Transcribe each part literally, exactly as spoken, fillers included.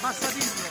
Basta dirlo.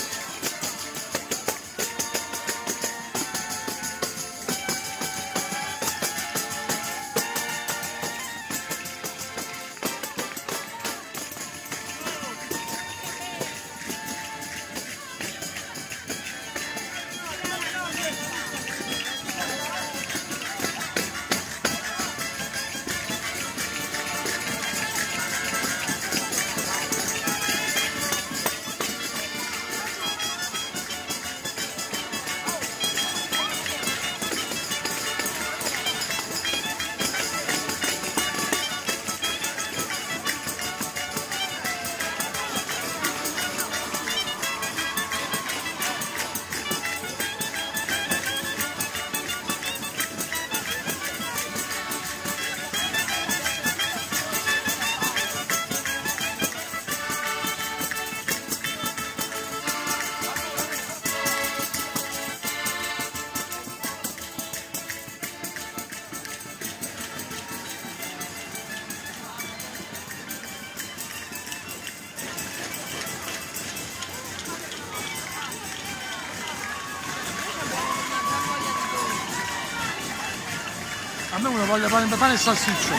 A me una voglia pane, pane e salsiccia.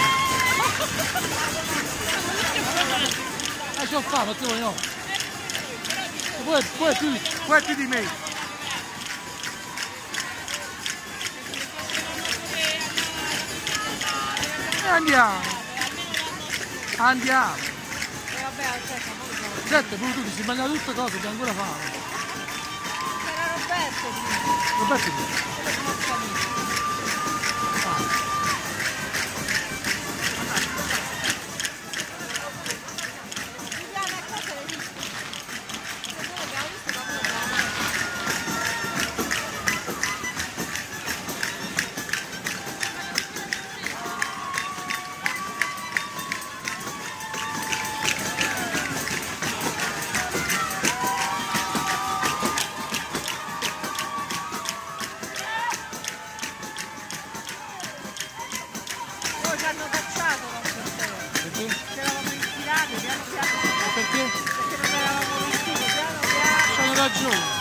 Eh, c'ho fame, tu no. Poi, poi più, poi più di me. E andiamo. Andiamo. E vabbè, aspetta, poi Certo, pure tu ti si mangia tutte cose, ti ancora fame. c'era Roberto. Roberto, Ci hanno cacciato la portella. perché? Ci eravamo ispirati piano piano. Perché? Perché non eravamo vestiti piano piano. C'hanno ragione.